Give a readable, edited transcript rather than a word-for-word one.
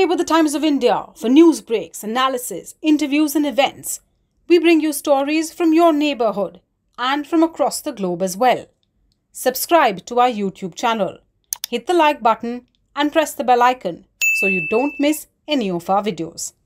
Stay with the Times of India for news breaks, analysis, interviews and events. We bring you stories from your neighborhood and from across the globe as well. Subscribe to our YouTube channel. Hit the like button and press the bell icon so you don't miss any of our videos.